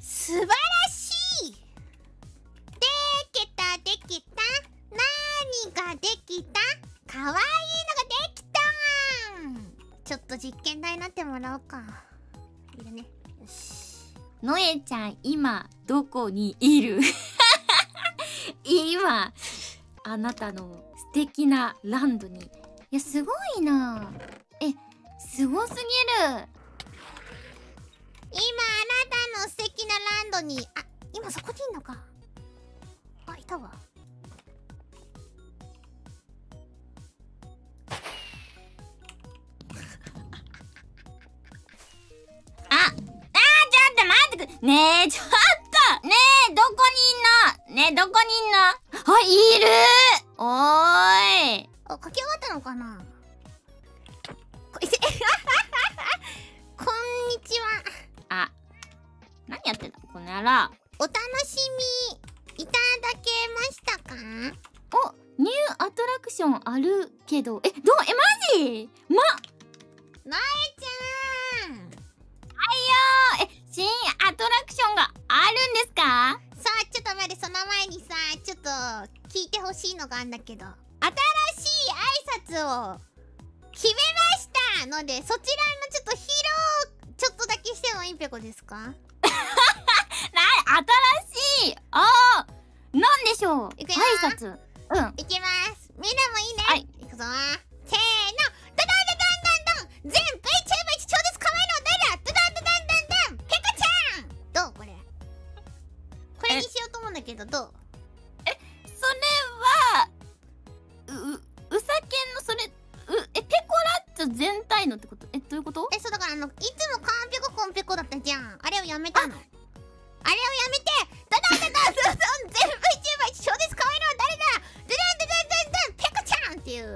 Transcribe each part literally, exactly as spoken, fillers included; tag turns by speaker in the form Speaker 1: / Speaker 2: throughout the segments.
Speaker 1: 素晴らしい。できたできた。何ができた？かわいいのができた。ちょっと実験台になってもらおうか。いるね。よし。
Speaker 2: のえちゃん今どこにいる？今あなたの素敵なランドに。いやすごいな。え、すごすぎる。
Speaker 1: 今あなたの素敵なランドに。あ、今そこにいんのか。あ、いたわ。
Speaker 2: あ、あー、ちょっと待ってく。ねえ、ちょっとねえ、どこにいんの？ねえ、どこにいんの？あ、いる。おーい。
Speaker 1: あ、書き終わったのかな。こんにちは。
Speaker 2: あ、何やってたこの野郎。
Speaker 1: お楽しみいただけましたか？
Speaker 2: お、ニューアトラクションあるけど、え、どう、え、マジ？ま、
Speaker 1: のえちゃん。
Speaker 2: はいよー。え、新アトラクションがあるんですか？
Speaker 1: さあ、ちょっと待って、その前にさ、ちょっと聞いてほしいのがあんだけど、新しい挨拶を決めましたので、そちらのちょっと披露ちょっとだけしてもいいぺこですか？
Speaker 2: な、新しい、あー、なんでしょう。
Speaker 1: いくよ
Speaker 2: 挨拶。うん。
Speaker 1: いきます。みんなもいいね。
Speaker 2: はい。
Speaker 1: いくぞ。せーの。ダダンダダンダンダン。全 VTuber 一超絶可愛いの誰だ。ダダンダダンダンダン。ペコちゃん。どうこれ。これにしようと思うんだけど、どう？
Speaker 2: え、それは、う、うさけんのそれ、う、え、ペコラッチョ全体のってこと？え、どういうこと？
Speaker 1: え、そうだからあの、いつもカンペココンペコだったじゃん。あれをやめたの。あれをやめて、ダダンダダンダンダン。全 VTuber 一超絶可愛いのは誰だ。ダダンダダンダンダン。ペコちゃんっていう。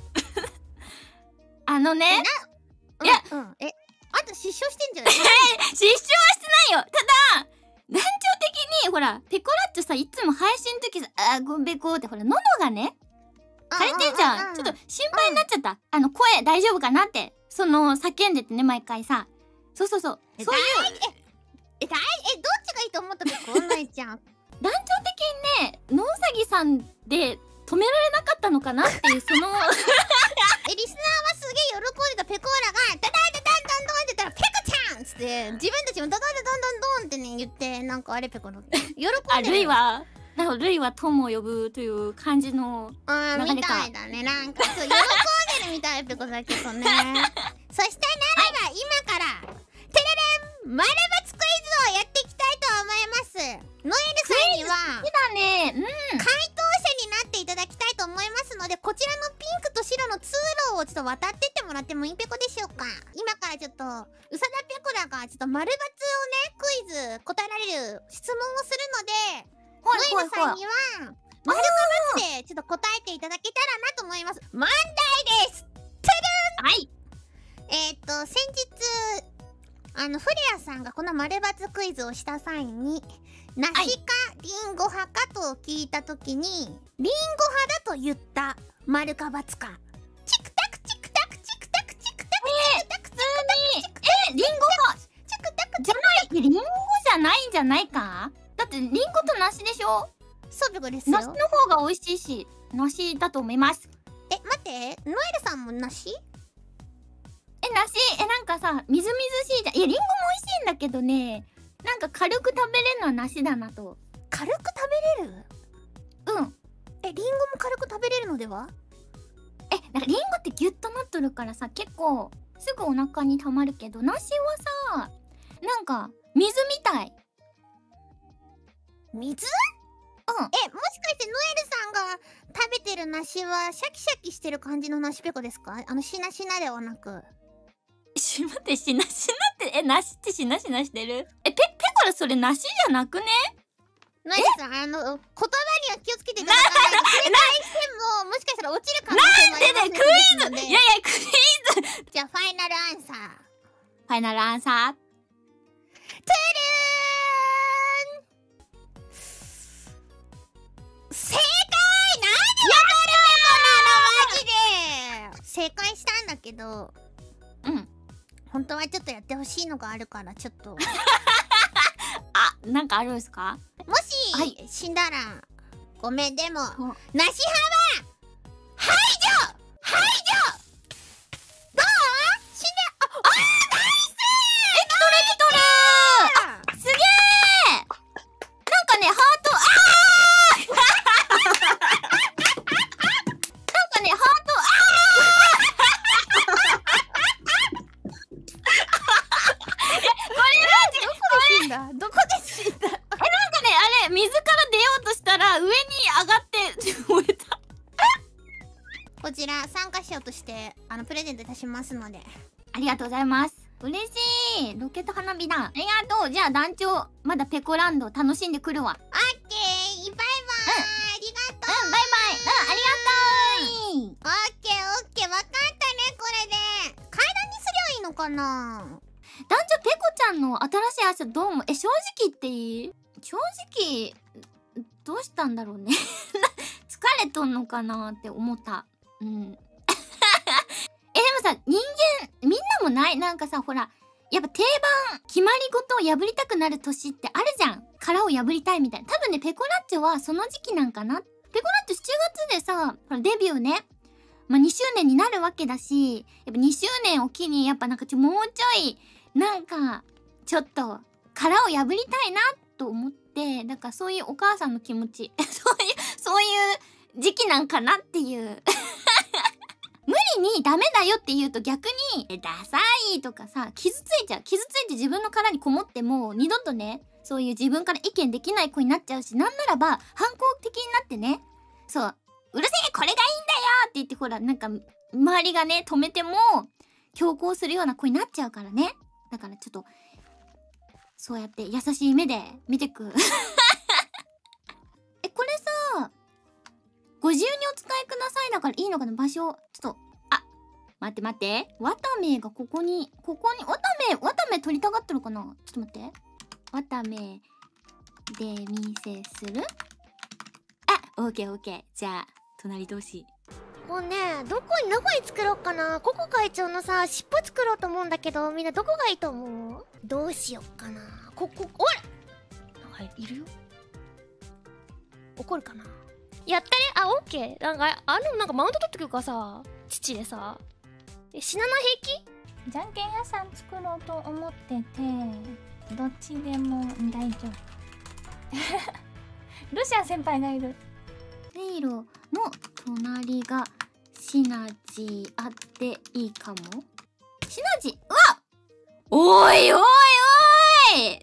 Speaker 2: あのね。
Speaker 1: いや、うん。え、あんた失笑してんじゃない？
Speaker 2: 失笑はしてないよ。ただ、団長的に、ほら、ペコラッチョさ、いつも配信の時さ、あー、ごんべこって、ほら、喉がね、枯れてんじゃん。ちょっと心配になっちゃった。あの、声大丈夫かなって。その、叫んでてね、毎回さ。そうそうそう。そういう。
Speaker 1: え、だい、え、どっちがいいと思ったのこんないちゃん。
Speaker 2: 団長的にね、野うさぎさんで止められなかったのかなっていう、その。
Speaker 1: え、リスナーはすげえ喜んでたペコーラが、ダダンダダンダンドンって言ったら、ペコちゃんっつって、自分たちもダダンダダンダンドンってね、言って、なんかあれペコの。喜んでる。
Speaker 2: あ、ルイは、なんかルイは友を呼ぶという感じの。
Speaker 1: うん、みたいだね。なんか、そう、喜んでるみたい、ペコだけどね。そしたならば、今から、テレレン、丸抜クイズをやっていきたいと思います。ノエルさんには、
Speaker 2: 好きだね。うん。
Speaker 1: 回答者になっていただきたいと思いますので、こちらのピンクと白の通路をちょっと渡ってってもらってもいいペコでしょうか。今からちょっと、うさだペコラがちょっと丸抜をね、クイズ答えられる質問をするので、ノエルさんには、丸か×でちょっと答えていただけたらなと思います。問題です。トゥルン。
Speaker 2: はい。
Speaker 1: えっと、先日、あの、フレアさんがこの丸×クイズをした際に、梨かリンゴ派かと聞いたときに、リンゴ派だと言った、丸か×か。チクタクチクタクチクタクチクタクチクタクチクタクチクタク。
Speaker 2: え、リンゴが、
Speaker 1: チクタク
Speaker 2: じゃない、リンゴじゃないんじゃないか？だってリンゴと梨でしょ？
Speaker 1: そういうことですよ。
Speaker 2: 梨の方が美味しいし、梨だと思います。
Speaker 1: え、待って、ノエルさんも梨？
Speaker 2: え、梨、え、なんかさ、みずみずしいじゃん。いや、リンゴも美味しいんだけどね、なんか軽く食べれるのは梨だなと。
Speaker 1: 軽く食べれる？
Speaker 2: うん。
Speaker 1: え、リンゴも軽く食べれるのでは？
Speaker 2: え、なんかリンゴってギュッとなっとるからさ、結構すぐお腹にたまるけど、梨はさ、なんか水みたい。
Speaker 1: 水？うん。え、もしかしてノエルさんが食べてる梨はシャキシャキしてる感じの梨ペコですか？あのしなしなではなく。
Speaker 2: し待って、しなしなって、え、梨ってしなしなしてる？え、ペ、ペコラそれ梨じゃなくね？
Speaker 1: ノエルさん、あの、言葉には気をつけていただかないと、正解しても、もしかしたら落ちる可能性もありますので。
Speaker 2: なんでね、クイズ！いやいや、クイズ！
Speaker 1: じゃあ、ファイナルアンサー。
Speaker 2: ファイナルアンサー。
Speaker 1: トゥルーン！正解！なんでわかるペコなのマジで！正解したんだけど、
Speaker 2: うん。
Speaker 1: 本当はちょっとやってほしいのがあるから、ちょっと。
Speaker 2: あ、 なんかあるんですか？
Speaker 1: もし、はい、死んだらごめん、でもなし派は排除排除。どう？死んで、ああー、ナイス。
Speaker 2: え、来とる来とる。すげえ。なんかね、ハート、あーなんかね、ハート、あ
Speaker 1: ーどこで死んだ？え、なんかね、
Speaker 2: あれ、水から出ようとしたら上に上がって燃えた。
Speaker 1: こちら参加賞としてあのプレゼントいたしますので。
Speaker 2: ありがとうございます。嬉しい。ロケット花火だ。ありがとう。じゃあ団長、まだペコランド楽しんでくるわ。
Speaker 1: オッケー、バイバーイ、うん、ありがとう。
Speaker 2: うん、バイバイ。うん、ありがとう。
Speaker 1: オッケーオッケー、わかったね、これで。階段にすりゃいいのかな。
Speaker 2: 団長、ペコちゃんの新しい朝どうも、え、正直言っていい？正直、どうしたんだろうね。疲れとんのかなって思った。うん。え、でもさ、人間、みんなもない？なんかさ、ほら、やっぱ定番、決まり事を破りたくなる年ってあるじゃん。殻を破りたいみたいな。多分ね、ペコラッチョはその時期なんかな。ペコラッチョしちがつでさ、ほら、デビューね。まあ、にしゅうねんになるわけだし、やっぱにしゅうねんを機に、やっぱなんかちょ、もうちょい、なんか、ちょっと、殻を破りたいな、と思って、だからそういうお母さんの気持ち、そういう、そういう時期なんかなっていう。無理にダメだよって言うと逆に、え、ダサいとかさ、傷ついちゃう。傷ついて自分の殻にこもっても、二度とね、そういう自分から意見できない子になっちゃうし、なんならば、反抗的になってね、そう、うるせえこれがいいんだよって言って、ほら、なんか、周りがね、止めても、強行するような子になっちゃうからね。だからちょっと、そうやって優しい目で見てく。え、これさ、ご自由にお使いくださいだからいいのかな、場所。ちょっと、あ、待って待って。ワタメがここに、ここに、ワタメ、ワタメ取りたがってるかな？ちょっと待って。ワタメで見せする？あ、オーケーオーケー。じゃあ、隣同士。
Speaker 3: もうね、どこに、どこに作ろうかな。ココ会長のさ、尻尾作ろうと思うんだけど、みんなどこがいいと思う？どうしよっかな。ここ、おい！なんかいるよ。怒るかな。やったね。あ、オッケー。なんか、あの、なんかマウント取ってくるからさ、父でさ。え、死なない平気？
Speaker 4: じゃんけん屋さん作ろうと思ってて、どっちでも大丈夫。ルシアン先輩がいる。
Speaker 2: セイロの隣がシナジーあっていいかも。シナジー、うわ！おいおいおいおいおい、うる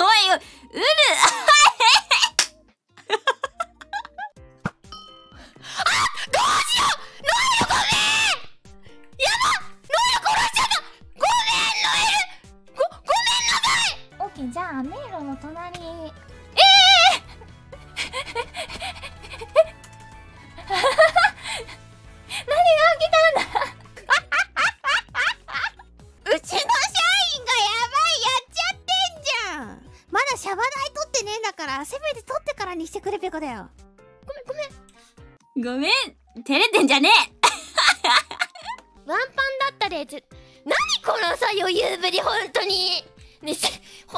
Speaker 4: じゃあ迷路の隣。ええ何が起きたんだ。
Speaker 1: うちの社員がやばい、やっちゃってんじゃん。まだシャバ代取ってねえんだから、せめて取ってからにしてくれ、ペコだよ。
Speaker 3: ごめんごめん
Speaker 2: ごめん、照れてんじゃね
Speaker 3: え。ワンパンだったで、ち何このさ余裕ぶり、ほんとにね、せほ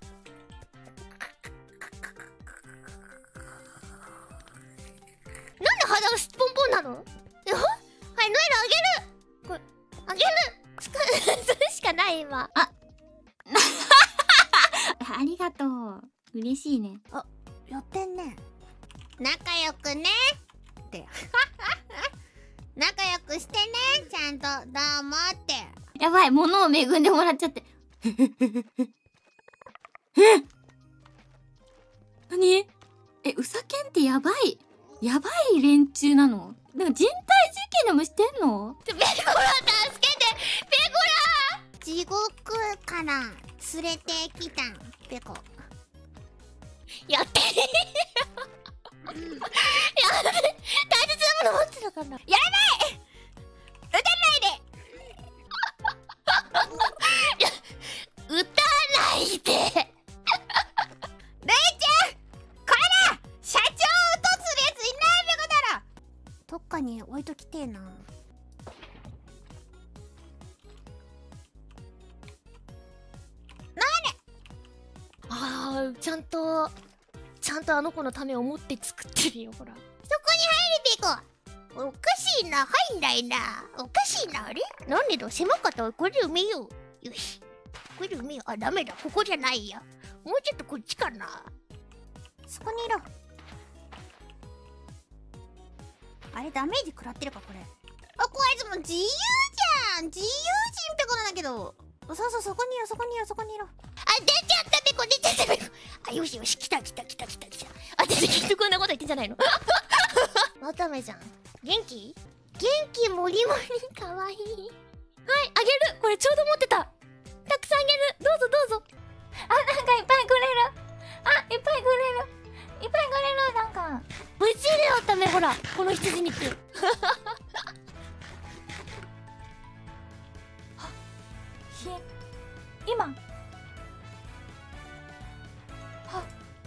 Speaker 3: なんで肌がすっぽんぽんなの？はい、ノエルあげる。これあげる。それしかない今。
Speaker 2: あありがとう。嬉しいね。
Speaker 1: あ、やってんね。仲良くねって仲良くしてね、ちゃんとどうもって。
Speaker 2: やばい、物を恵んでもらっちゃって。え何？え、ウサケンってやばいやばい連中なの？なんか人体実験でもしてんの？
Speaker 3: ペコラ助けて、ペコラ。
Speaker 1: 地獄から連れてきたん、ペコ。
Speaker 3: やってねやべ、大切なもの持ってたかな。やばい、撃たないで撃たないでレイちゃん、これだ。社長を落とすやついないペコだろ。
Speaker 1: どっかに置いときてえな。
Speaker 3: あー、 違う。ちゃんとちゃんとあの子のためを思って作ってるよ。ほら、
Speaker 1: そこに入るべこ。おかしいな、入んないな。おかしいな、あれなんでだ、狭かったらこれで埋めよう。よし、これで埋めよう。あ、ダメだ、ここじゃないや。もうちょっとこっちかな。そこにいろ。あれ、ダメージ食らってるか、これ。あ、こいつも自由じゃん。自由人ペコなんだけど。そうそう、そこにいろ、そこにいろ、そこにいろ。あ、出ちゃったペコ、出ちゃったペコ。あ、よしよし、来た来た来た来た来た。あ、出てきてこんなこと言ってんじゃないの。わためじゃん。元気？元気もりもりかわいい。はい、あげる。これちょうど持ってた。たくさんあげる。どうぞどうぞ。
Speaker 4: あ、なんかいっぱいくれる。あ、いっぱいくれる。いっぱいくれる。なんか
Speaker 3: 無事だよ、わため。ほら、この羊肉。
Speaker 4: ひ今は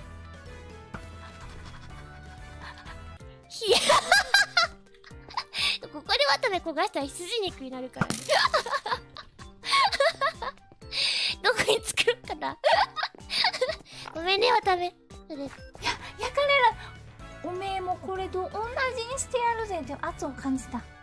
Speaker 3: ひやここでわため焦がしたら羊肉になるからね。どこに作ろうかな。ごめんね、わため。
Speaker 4: や焼かれる。おめえもこれと同じにしてやるぜって圧を感じた。